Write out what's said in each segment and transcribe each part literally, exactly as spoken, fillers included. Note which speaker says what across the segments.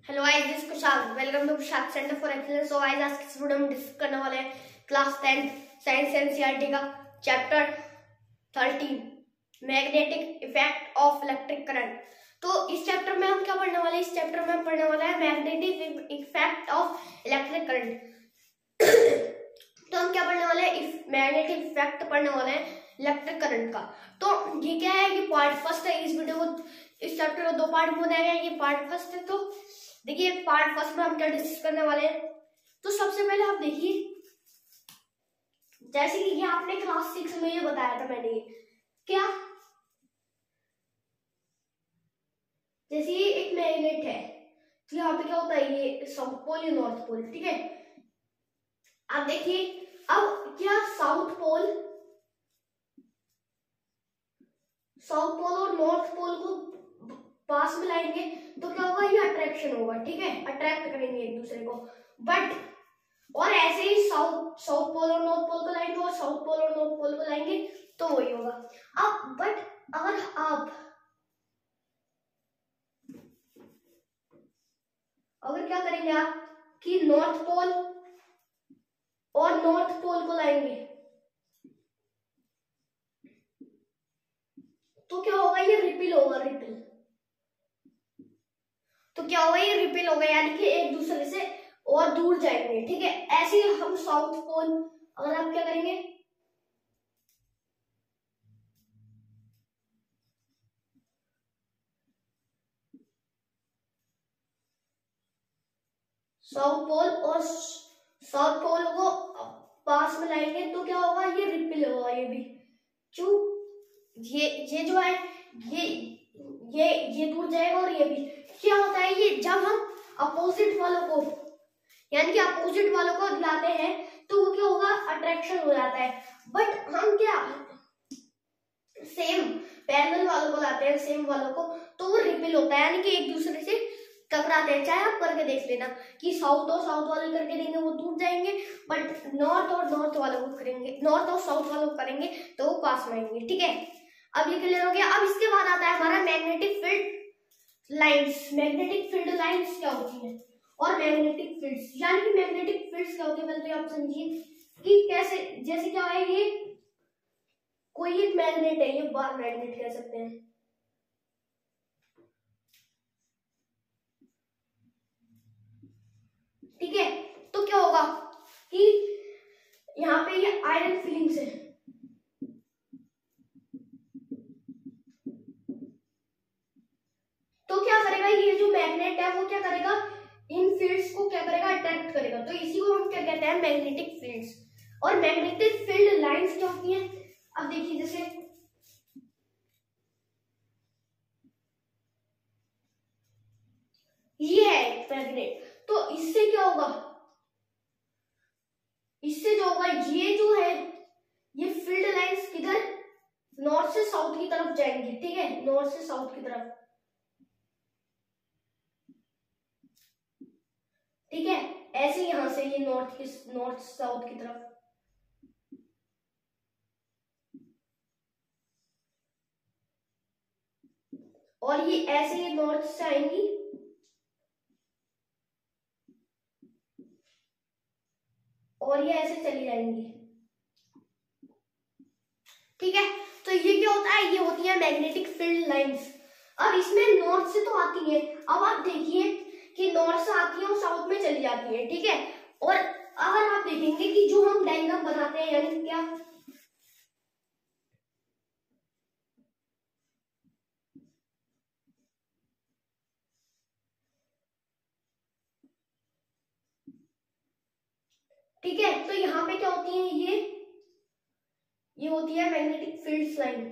Speaker 1: Hello guys, this Kushal. Welcome to Kushal centre for excellence. So guys, आज की video में discuss करने वाले हैं क्लास टेंथ साइंस एनसीईआरटी का chapter thirteen, magnetic effect of electric current. तो इस चैप्टर में हम क्या पढ़ने वाले हैं? इस चैप्टर में हम पढ़ने वाले हैं magnetic effect of electric current. तो हम क्या पढ़ने वाले हैं? मैग्नेटिक इफेक्ट पढ़ने वाले हैं इलेक्ट्रिक करंट का। तो ये क्या है? ये पार्ट फर्स्ट है। इस वीडियो को, इस चैप्टर को दो पार्ट में बनाया गया है। ये पार्ट फर्स्ट है। तो देखिए, पार्ट फर्स्ट में हम क्या डिस्कस करने वाले हैं। तो सबसे पहले आप देखिए, जैसे कि ये आपने क्लास सिक्स में ये बताया था मैंने, क्या जैसे ये एक मैग्नेट है, तो यहाँ पे क्या होता है? ये साउथ पोल या नॉर्थ पोल, ठीक है। आप देखिए, अब क्या साउथ पोल साउथ पोल और नॉर्थ पोल को पास में लाएंगे तो क्या होगा? ये अट्रैक्शन होगा, ठीक है। अट्रैक्ट करेंगे एक दूसरे को। बट और ऐसे ही साउथ साउथ पोल और नॉर्थ पोल को लाएंगे और साउथ पोल और नॉर्थ पोल को लाएंगे तो वही होगा। अब बट अगर आप अगर क्या करेंगे आप कि नॉर्थ पोल और नॉर्थ पोल को लाएंगे तो क्या होगा? ये रिपिल होगा, रिपिल। तो क्या होगा? ये रिपिल होगा, यानी कि एक दूसरे से और दूर जाएंगे, ठीक है। ऐसे ही हम साउथ पोल, अगर आप क्या करेंगे, साउथ पोल और साउथ पोल को पास में लाएंगे तो क्या होगा? ये रिपिल होगा, ये भी। क्यों? ये ये जो है, ये ये ये दूर जाएगा और ये भी। क्या होता है? ये जब हम अपोजिट वालों को, यानी कि अपोजिट वालों को लाते हैं तो वो क्या होगा? अट्रैक्शन हो जाता है। बट हम क्या सेम पैरेलल वालों को लाते हैं, सेम वालों को, तो वो रिपिल होता है, यानी कि एक दूसरे से टकराते हैं। चाहे आप करके देख लेना कि साउथ और साउथ वाले करके देंगे वो दूर जाएंगे, बट नॉर्थ और नॉर्थ वालों को करेंगे, नॉर्थ और साउथ वालों को करेंगे तो वो पास में आएंगे, ठीक है। अब ये क्लियर हो गया। अब इसके बाद आता है हमारा magnetic field lines. Magnetic field lines क्या होती है और मैग्नेटिक फील्ड्स, यानी कि मैग्नेटिक फील्ड्स क्या होती है? पहले तो आप समझिए कि कैसे, जैसे क्या है, ये कोई एक मैग्नेट है, ये बार मैग्नेट कह सकते हैं, ठीक है। तो क्या होगा कि यहाँ पे ये आयरन फिलिंग्स है, तो क्या करेगा? ये जो मैग्नेट है वो क्या करेगा? इन फील्ड्स को क्या करेगा? अट्रैक्ट करेगा। तो इसी को हम क्या कहते हैं? Magnetic fields. और मैग्नेटिक फील्ड लाइंस क्या होती हैं? अब देखिए, जैसे ये है मैग्नेट, तो इससे क्या होगा? इससे जो होगा, ये जो है, ये फील्ड लाइंस किधर? नॉर्थ से साउथ की तरफ जाएंगी, ठीक है। नॉर्थ से साउथ की तरफ, ठीक है। ऐसे यहां से ये नॉर्थ की नॉर्थ साउथ की तरफ, और ये ऐसे ही नॉर्थ से आएंगी और ये ऐसे चली जाएंगी, ठीक है। तो ये क्या होता है? ये होती है मैग्नेटिक फील्ड लाइंस। अब इसमें नॉर्थ से तो आती है, अब आप देखिए कि नॉर्थ से आती है और साउथ में चली जाती है, ठीक है। और अगर आप देखेंगे कि जो हम डायग्राम बनाते हैं, यानी क्या, ठीक है। तो यहाँ पे क्या होती है? ये ये होती है मैग्नेटिक फील्ड लाइन।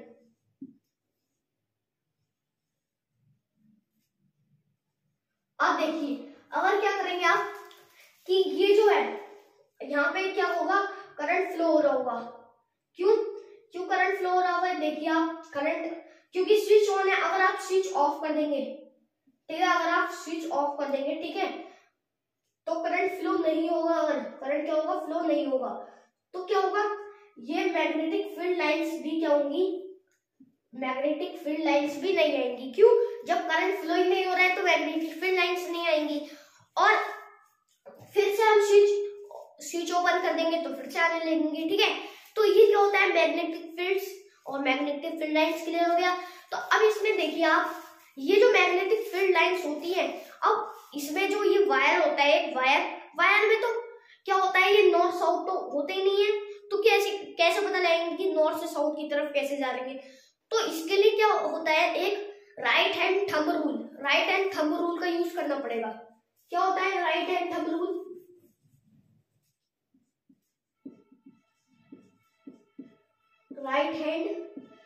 Speaker 1: अब देखिए, अगर क्या करेंगे आप कि ये जो है, यहाँ पे क्या होगा? करंट फ्लो हो रहा होगा। क्यों क्यों करंट फ्लो हो रहा होगा? देखिए आप, करंट, क्योंकि स्विच ऑन है। अगर आप स्विच ऑफ कर देंगे, ठीक है, अगर आप स्विच ऑफ कर देंगे, ठीक है, तो करंट फ्लो नहीं होगा। अगर करंट क्या होगा? फ्लो नहीं होगा। तो क्या होगा? ये मैग्नेटिक फील्ड लाइंस भी क्या होंगी? मैग्नेटिक फील्ड लाइंस भी नहीं आएंगी। क्यों? जब करंट फ्लो ही नहीं हो रहा है तो मैग्नेटिक फील्ड लाइंस नहीं आएंगी। और फिर से हम स्विच स्विच ओपन कर देंगे तो फिर से आने लगेंगे, ठीक है। तो ये क्या होता है, मैग्नेटिक फील्ड्स और मैग्नेटिक फील्ड लाइंस क्लियर हो गया। तो अब इसमें देखिए आप, ये जो मैग्नेटिक फील्ड लाइंस होती है, अब इसमें जो ये वायर होता है, एक वायर वायर में तो क्या होता है, ये नॉर्थ साउथ तो होते ही नहीं है, तो कैसे कैसे पता लगाएंगे कि नॉर्थ से साउथ की तरफ कैसे जा रहे हैं। तो इसके लिए क्या होता है, एक right hand thumb rule, right hand thumb rule का यूज करना पड़ेगा। क्या होता है right hand thumb rule, right hand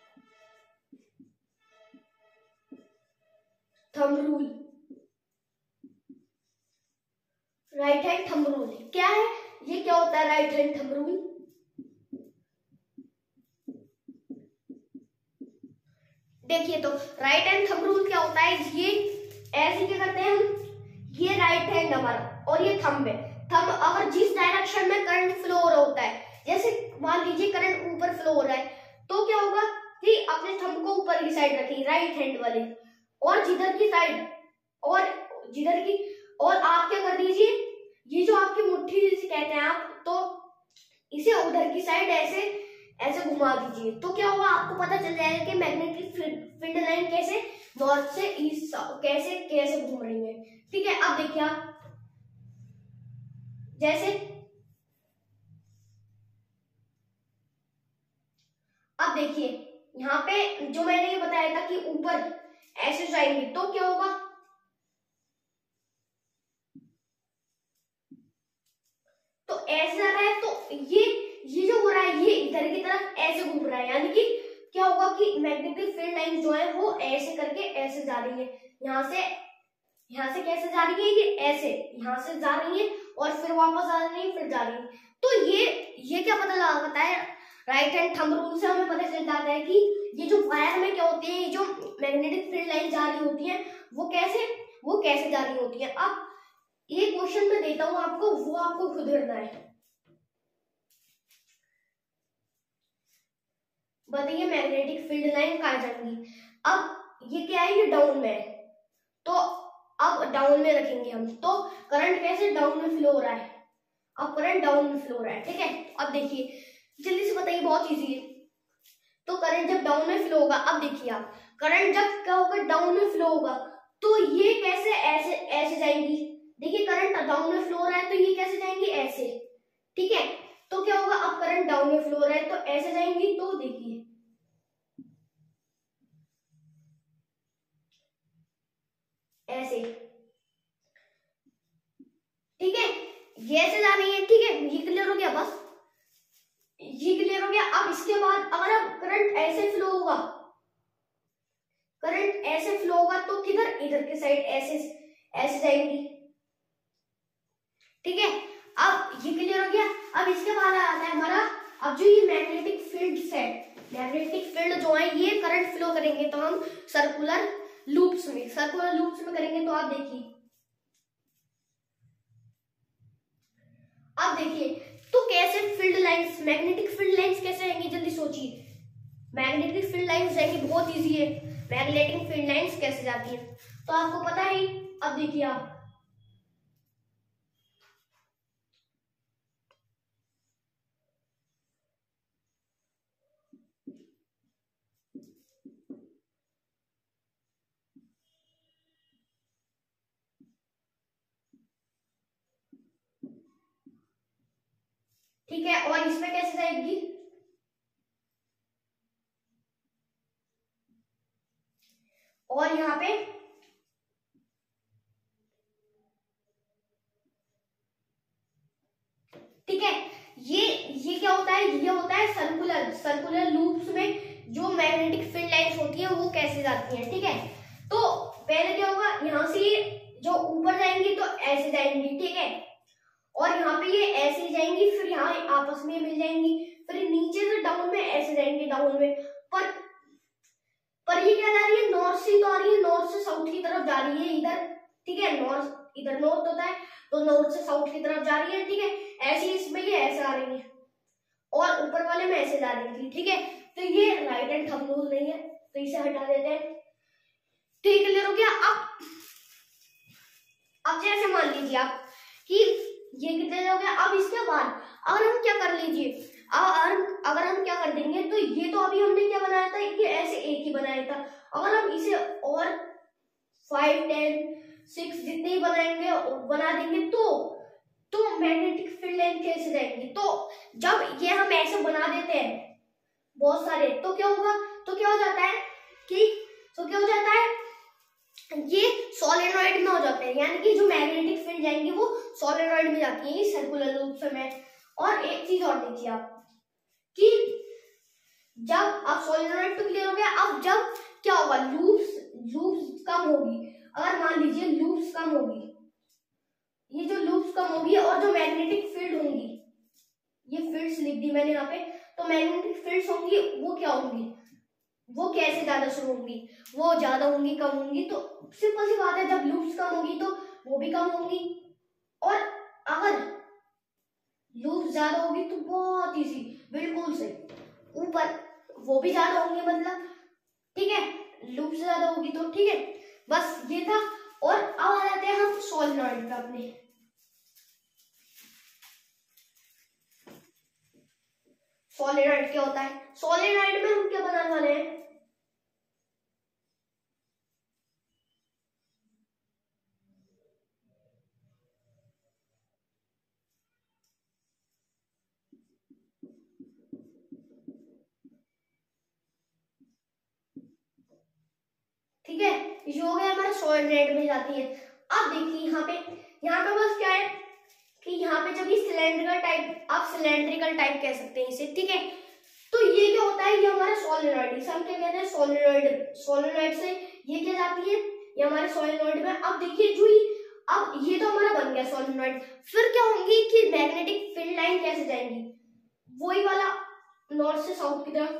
Speaker 1: thumb rule, right hand thumb rule क्या है, ये क्या होता है राइट हैंड थंब रूल। देखिए तो राइट हैंड थंब रूल क्या होता है, ये ऐसे क्या करते हैं हम, ये राइट हैंड हमारा और ये थंब है। थंब अगर जिस डायरेक्शन में करंट फ्लो हो रहा होता है, जैसे मान लीजिए करंट ऊपर फ्लो हो रहा है, तो क्या होगा कि अपने थंब को ऊपर की साइड रखिए राइट हैंड वाले, और जिधर की साइड और जिधर की, और आप क्या कर दीजिए, ये जो आपकी मुट्ठी जिसे कहते हैं आप, तो इसे उधर की साइड ऐसे ऐसे घुमा दीजिए। तो क्या होगा, आपको पता चल जाएगा कि मैग्नेटिक फील्ड लाइन कैसे नॉर्थ से ईस्ट कैसे कैसे घूम रही है, ठीक है। अब देखिए आप, जैसे अब देखिए यहाँ पे जो मैंने ये बताया था कि ऊपर ऐसे जाएंगे, तो क्या होगा, तो ऐसे जा रहा है, तो ये ये जो हो रहा है, ये इधर की तरफ ऐसे घूम रहा है, यानी कि क्या होगा कि मैग्नेटिक फील्ड लाइन जो है वो ऐसे करके ऐसे जा रही है, यहाँ से यहाँ से कैसे जा रही है, ये ऐसे यहाँ से जा रही है और फिर वापस आ रही है, फिर जा रही है। तो ये ये क्या पता लगाता है, राइट हैंड थंब रूल से हमें पता चल जाता है कि ये जो वायर में क्या होती है, ये जो मैग्नेटिक फील्ड लाइन जा रही होती है वो कैसे वो कैसे जा रही होती है। अब ये क्वेश्चन मैं देता हूं आपको, वो आपको खुद करना है। बताइए मैग्नेटिक फील्ड लाइन कहाँ जाएंगी। अब ये क्या है, ये डाउन में है, तो अब डाउन में रखेंगे हम, तो करंट कैसे डाउन में फ्लो हो रहा है, अब करंट डाउन में फ्लो हो रहा है, ठीक है। अब देखिए जल्दी से बताइए, बहुत इजी है। तो करंट जब डाउन में फ्लो होगा, अब देखिए आप, करंट जब क्या होगा डाउन में फ्लो होगा, तो ये कैसे ऐसे ऐसे जाएंगी। देखिए करंट डाउन में फ्लो हो रहा है, तो ये कैसे जाएंगी, ऐसे, ठीक है। तो क्या होगा, अब करंट डाउन में फ्लो हो रहा है तो ऐसे जाएंगी, तो देखिए ऐसे, ठीक है, ये ऐसे जा रही है, ठीक है। ये क्लियर हो गया, बस ये क्लियर हो गया। अब इसके बाद अगर अब करंट ऐसे फ्लो होगा, करंट ऐसे फ्लो होगा, तो किधर, इधर के साइड ऐसे ऐसे जाएंगी, ठीक है। अब ये क्लियर हो गया। अब इसके बाद आता है हमारा, अब जो ये मैग्नेटिक फील्ड है, मैग्नेटिक फील्ड जो है ये करंट फ्लो करेंगे तो हम सर्कुलर लूप्स में सर्कुलर लूप्स में करेंगे। तो आप देखिए, अब देखिए तो कैसे field lines, magnetic field lines कैसे आएंगी, जल्दी सोचिए। मैग्नेटिक फील्ड लाइंस जाएंगी, बहुत इजी है। मैग्नेटिक फील्ड लाइंस कैसे जाती है तो आपको पता है। अब देखिए आप, ठीक है, और इसमें कैसे जाएगी, और यहाँ पे ठीक है, ये ये क्या होता है, ये होता है सर्कुलर सर्कुलर लूप्स में जो मैग्नेटिक फील्ड लाइंस होती है वो कैसे जाती हैं, ठीक है। तो पहले क्या होगा, यहाँ से जो ऊपर जाएंगी तो ऐसे जाएंगी, ठीक है, और यहाँ पे ये ऐसे जाएंगी, फिर यहाँ आपस में मिल जाएंगी, फिर नीचे से डाउन में ऐसे जाएंगे, डाउन में। पर पर ये क्या जा रही है, नॉर्थ से तो आ रही है, नॉर्थ से साउथ की तरफ जा रही है इधर, ठीक है। नॉर्थ इधर नॉर्थ होता है, तो नॉर्थ से साउथ की तरफ जा रही है, ठीक है। ऐसे इसमें ये ऐसे आ रही है और ऊपर वाले में ऐसे जा रही थी, ठीक है। तो ये राइट हैंड थंब रूल नहीं है, तो इसे हटा देते हैं, ठीक है। क्लियर हो गया। अब लीजिए आप कि ये कितने हो गए। अब इसके बाद अगर हम क्या कर लीजिए, अगर अगर हम क्या कर देंगे, तो ये तो अभी हमने क्या बनाया था, ये ऐसे एक ही बनाया था। अगर हम इसे और फाइव टेन सिक्स जितने ही बनाएंगे बना देंगे तो तो मैग्नेटिक फील्ड लाइन कैसे जाएंगी। तो जब ये हम ऐसे बना देते हैं बहुत सारे, तो क्या होगा, तो क्या हो जाता है कि तो क्या हो जाता है, ये सोलेनॉइड में हो जाते हैं, यानी कि जो मैग्नेटिक फील्ड जाएंगी वो सोलेनॉइड में जाती है सर्कुलर लूप में। और एक चीज और देखिए आप कि जब आप सोलेनॉइड तो क्लियर हो गया, अब जब क्या होगा, लूप्स लूप्स कम होगी। अगर मान लीजिए लूप्स कम होगी, ये जो लूप्स कम होगी और जो मैग्नेटिक फील्ड होंगी, ये फील्ड्स लिख दी मैंने यहाँ पे, तो मैग्नेटिक फील्ड्स होंगी वो क्या होंगी, वो कैसे ज्यादा शुरू होंगी, वो ज्यादा होंगी कम होंगी। तो सिंपल सी बात है, जब लूप्स कम होंगी तो वो भी कम होंगी, और अगर लूप ज्यादा होगी तो बहुत इजी, बिल्कुल सही, ऊपर वो भी ज्यादा होंगे, मतलब ठीक है, लूप ज्यादा होगी तो ठीक है, बस ये था। और अब आ जाते हैं हम सोलेनॉइड पे अपने। सोलेनॉइड क्या होता है, सोलेनॉइड में हम क्या बनाने वाले हैं, ठीक है, ये हो गया हमारा सोलेनॉइड में जाती है। अब देखिए यहाँ पे यहाँ पे बस क्या है कि यहाँ पे जब ये सिलेंड्रिकल टाइप, आप सिलेंड्रिकल टाइप कह सकते हैं इसे, ठीक है। तो ये क्या होता है, ये हमारा सोलेनॉइड, इसे हम क्या कहते हैं, सोलेनॉइड। सोलेनॉइड से ये क्या जाती है, ये हमारे सोलेनॉइड में। अब देखिए जो ये अब ये तो हमारा बन गया सोलेनॉइड, फिर क्या होंगी कि मैग्नेटिक फील्ड लाइन कैसे जाएंगी, वही वाला नॉर्थ से साउथ की तरफ,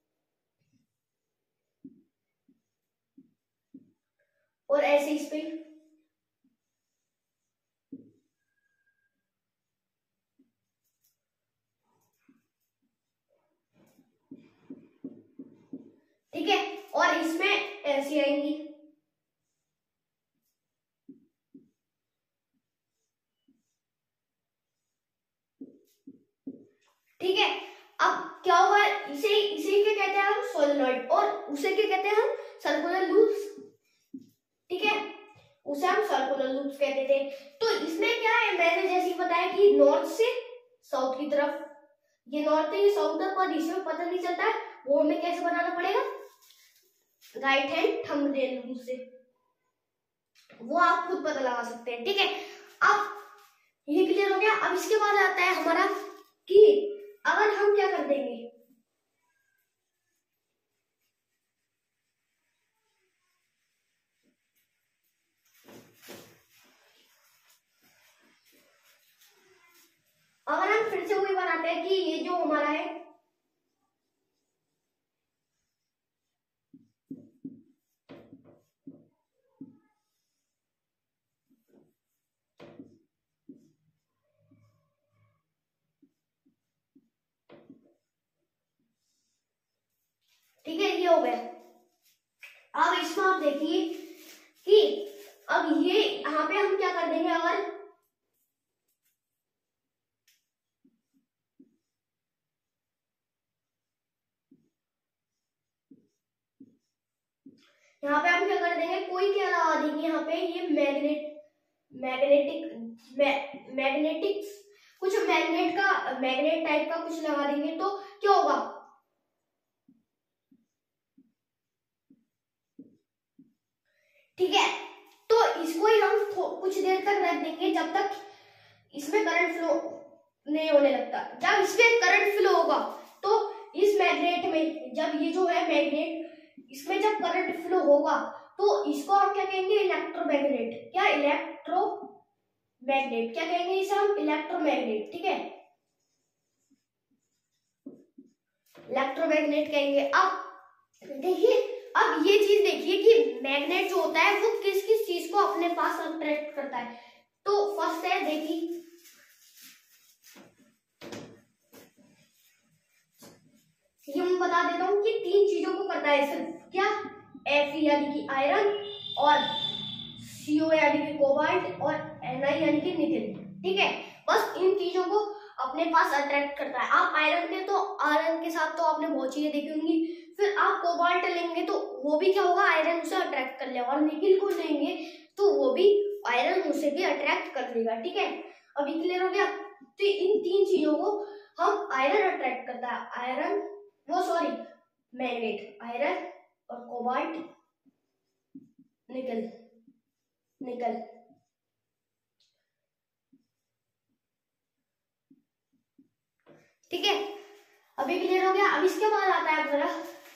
Speaker 1: और ऐसे इस पे, ठीक है, और इसमें ऐसी आएंगी, ठीक है। अब क्या होगा, इसे इसे क्या कहते हैं हम, सोलेनॉइड, और उसे क्या कहते हैं हम, सर्कुलर लूप्स, ठीक है, उसे हम सर्कुलर लूप्स कहते थे। तो इसमें क्या है, मैंने जैसे ही बताया कि नॉर्थ से साउथ की तरफ, ये नॉर्थ है ये साउथ है, पर इसमें पता नहीं चलता है, वो हमें कैसे बनाना पड़ेगा, राइट हैंड थंबनेल रूल से, वो आप खुद पता लगा सकते हैं, ठीक है। अब ये क्लियर हो गया। अब इसके बाद आता है हमारा कि अगर हम क्या कर देंगे, अगर हम फिर से वही बनाते हैं कि ये जो हमारा है, ठीक है, ये हो गया। अब इसमें आप देखिए कि अब ये यहाँ पे हम क्या कर देंगे, अगर यहाँ पे हम क्या कर देंगे, कोई क्या लगा देंगे यहाँ पे, ये मैग्नेट मैग्नेटिक मैग्नेटिक्स कुछ मैग्नेट का मैग्नेट टाइप का कुछ लगा देंगे, तो क्या होगा, ठीक है। तो इसको ही हम कुछ देर तक रख देंगे जब तक इसमें करंट फ्लो नहीं होने लगता। जब इसमें करंट फ्लो होगा तो इस मैग्नेट में, जब ये जो है मैग्नेट, इसमें जब करंट फ्लो होगा तो इसको हम क्या कहेंगे, इलेक्ट्रोमैग्नेट। क्या, इलेक्ट्रोमैग्नेट, क्या कहेंगे इसे हम, इलेक्ट्रोमैग्नेट, ठीक है, इलेक्ट्रोमैग्नेट कहेंगे। अब देखिए, अब ये चीज देखिए कि मैग्नेट जो होता है वो किस किस चीज को अपने पास अट्रैक्ट करता है। तो फर्स्ट है, देखिए ये मैं बता देता हूँ कि तीन चीजों को करता है सिर्फ, क्या, एफ यानी कि आयरन, और सीओ यानी कि कोबाल्ट, और एन आई यानी कि निकल, ठीक है। बस इन चीजों को अपने पास अट्रैक्ट करता है। आप आयरन के तो आयरन के साथ तो आपने बहुत चीजें देखी होंगी, फिर आप कोबाल्ट लेंगे तो वो भी क्या होगा, आयरन उसे अट्रैक्ट कर लेगा, और निकिल को लेंगे तो वो भी आयरन उसे भी अट्रैक्ट कर लेगा, ठीक है। अभी क्लियर हो गया। तो इन तीन चीजों को हम आयरन अट्रैक्ट करता है, आयरन वो सॉरी मैग्नेट, आयरन और कोबाल्ट, निकल निकल ठीक है। अभी क्लियर हो गया। अब इसके बाद आता है जरा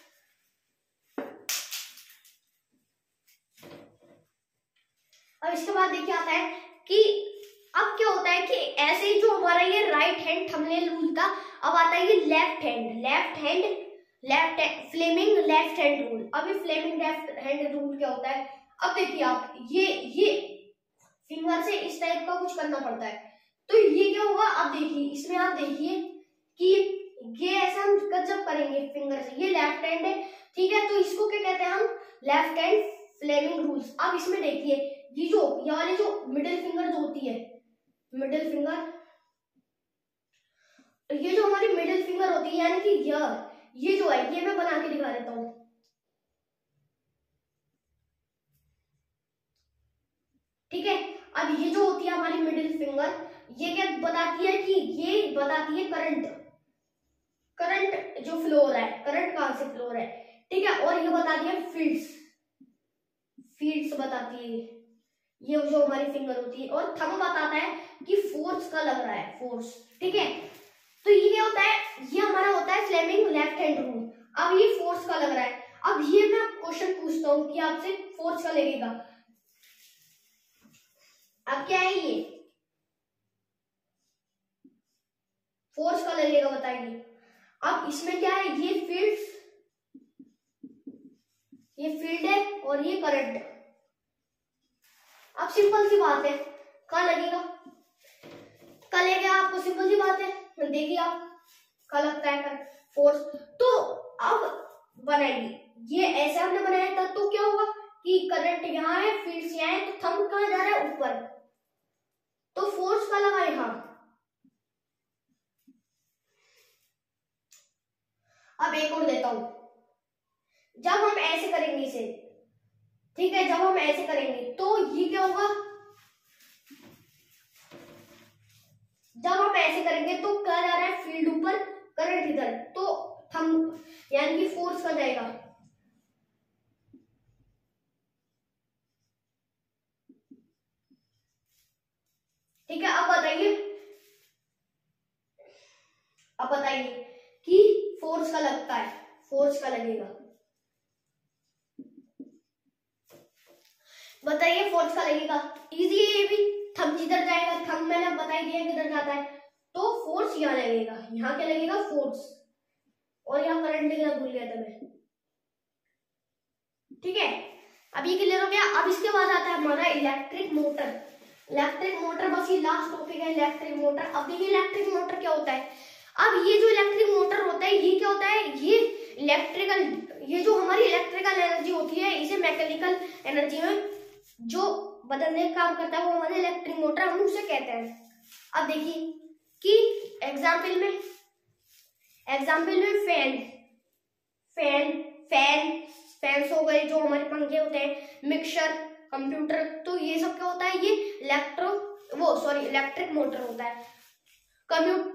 Speaker 1: अब इसके बाद देखिए आता है कि अब क्या होता है कि ऐसे ही जो हमारा ये राइट हैंड थंबनेल रूल था, अब आता है ये left hand left hand left Fleming left hand rule. अब ये फ्लेमिंग लेफ्ट हैंड रूल क्या होता है, अब देखिए आप ये ये फिंगर से इस टाइप का कुछ करना पड़ता है, तो ये क्या होगा, अब देखिए इसमें आप देखिए कि ये ऐसा हम जब करेंगे फिंगर से, ये लेफ्ट हैंड है, ठीक है, तो इसको क्या कहते हैं हम, लेफ्ट हैंड फ्लेमिंग रूल्स। अब इसमें देखिए ये जो ये वाली जो मिडिल फिंगर जो होती है, मिडिल फिंगर, ये जो हमारी मिडिल फिंगर होती है यानी कि यह ये जो है, ये मैं बना के दिखा देता हूं, ठीक है। अब ये जो होती है हमारी मिडिल फिंगर, ये क्या बताती है कि ये बताती है करंट, करंट जो फ्लो हो रहा है, करंट कहां से फ्लो हो रहा है, ठीक है। और ये बताती है फील्ड्स, फील्ड्स बताती है ये जो हमारी फिंगर होती है। और थंब बताता है कि फोर्स का लग रहा है, फोर्स, ठीक है। तो ये क्या होता है, ये हमारा होता है फ्लेमिंग लेफ्ट हैंड रूल। अब ये फोर्स का लग रहा है, अब ये मैं क्वेश्चन पूछता हूं कि आपसे फोर्स का लगेगा, अब क्या है ये फोर्स का लगेगा बताइए। अब इसमें क्या है, ये फील्ड ये फील्ड है और ये करंट। अब सिंपल सी बात है, कहाँ लगेगा, कहाँ लगेगा, आपको सिंपल सी बात है, देखिए आप कहाँ लगता है फोर्स। तो अब बनाइए, ये ऐसे हमने बनाया था, तो क्या होगा कि करंट यहाँ है, फील्ड यहाँ है, तो थंब कहाँ जा रहा है, ऊपर, तो फोर्स का लगा यहाँ। अब एक और देता हूं, जब हम ऐसे करेंगे इसे, ठीक है, जब हम ऐसे करेंगे तो ये क्या होगा, जब हम ऐसे करेंगे तो क्या जा रहा है, फील्ड ऊपर, करंट इधर, तो थंब यानी कि फोर्स का जाएगा। ठीक है। अब बताइए अब बताइए कि फोर्स का लगता है, फोर्स का लगेगा, बताइए फोर्स का लगेगा, इजी है ये भी, थंब किधर जाएगा, थंब मैंने बता ही दिया किधर जाता है, तो फोर्स यहाँ लगेगा, यहाँ क्या लगेगा, फोर्स, और यहाँ करंट लिखना भूल गया था मैं, ठीक है। अब ये क्लियर हो गया। अब इसके बाद आता है हमारा इलेक्ट्रिक मोटर। इलेक्ट्रिक मोटर बस ये लास्ट टॉपिक है, इलेक्ट्रिक मोटर। अब देखिए इलेक्ट्रिक मोटर क्या होता है, अब ये जो इलेक्ट्रिक मोटर होता है ये क्या होता है, ये इलेक्ट्रिकल, ये जो हमारी इलेक्ट्रिकल एनर्जी होती है इसे मैकेनिकल एनर्जी में जो बदलने का काम करता है वो हमारे इलेक्ट्रिक मोटर हम उसे कहते हैं। अब देखिए कि एग्जाम्पल में एग्जाम्पल में फैन फैन फैन फैंस हो गए, जो हमारे पंखे होते हैं, मिक्सर, कंप्यूटर, तो ये सब क्या होता है, ये इलेक्ट्रो वो सॉरी इलेक्ट्रिक मोटर होता है। कंप्यूटर,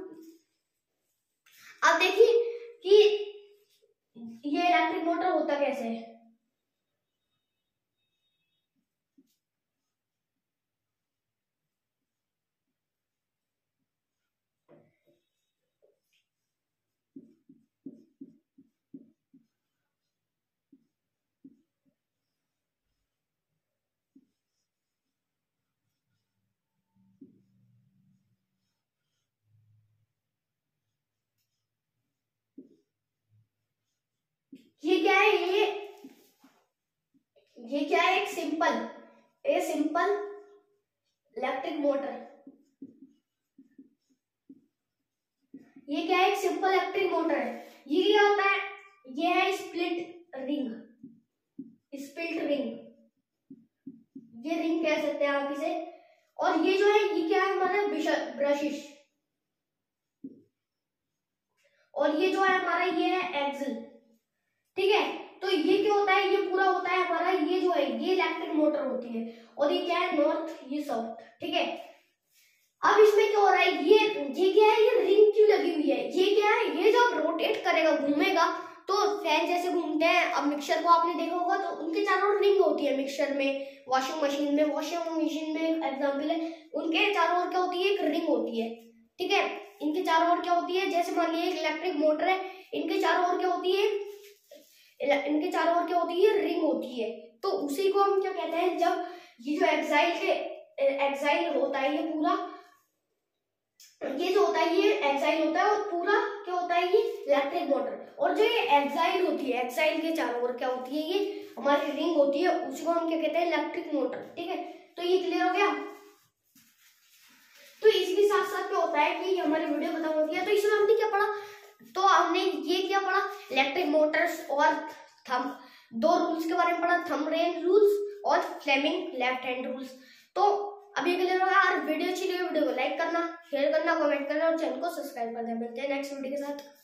Speaker 1: अब देखिए कि ये इलेक्ट्रिक मोटर होता कैसे है, ये क्या है, ये ये क्या है, एक simple a simple electric motor, ये क्या है, एक सिंपल इलेक्ट्रिक मोटर है। ये क्या होता है, ये है स्प्लिट रिंग, स्प्लिट रिंग, ये रिंग कह सकते हैं आप इसे, और ये जो है ये क्या है हमारा ब्रशिश, और ये जो है हमारा ये है एक्सल। ठीक है, तो ये क्या होता है, ये पूरा होता है हमारा, ये जो है ये इलेक्ट्रिक मोटर होती है, और ये क्या है नॉर्थ, ये साउथ। ठीक है, अब इसमें क्या हो रहा है, ये ये क्या है, ये रिंग क्यों लगी हुई है, ये क्या है, ये जब रोटेट करेगा घूमेगा तो फैन जैसे घूमते हैं। अब मिक्सचर को आपने देखा होगा तो उनके चारों ओर रिंग होती है, मिक्सचर में, वॉशिंग मशीन में, वॉशिंग मशीन में एग्जाम्पल है, उनके चारों ओर क्या होती है, एक रिंग होती है। ठीक है, इनके चारों ओर क्या होती है, जैसे मान लीजिए इलेक्ट्रिक मोटर है, इनके चारों ओर क्या होती है, इनके चारों ओर क्या होती है, रिंग होती है। तो उसी को हम क्या कहते हैं, जब ये जो एक्साइल के एक्साइल होता है, ये पूरा ये जो होता है ये एक्साइल होता है, और पूरा क्या होता है, ये इलेक्ट्रिक मोटर। और जो ये एक्साइल होती है, एक्साइल के चारों ओर क्या होती है, ये हमारी रिंग होती है, उसी को हम क्या कहते हैं, इलेक्ट्रिक मोटर। ठीक है, तो ये क्लियर हो गया। तो इसके साथ साथ क्या होता है कि हमारी वीडियो खत्म होती है, तो इसमें हमने क्या पढ़ा, तो हमने ये क्या पढ़ा, इलेक्ट्रिक मोटर्स और थंब, दो रूल्स के बारे में पढ़ा, थंब रेंज रूल्स और फ्लेमिंग लेफ्ट हैंड रूल्स। तो अभी क्लियर होगा। यार वीडियो अच्छी लगी वीडियो को लाइक करना, शेयर करना, कमेंट करना और चैनल को सब्सक्राइब करना। मिलते हैं नेक्स्ट वीडियो के साथ।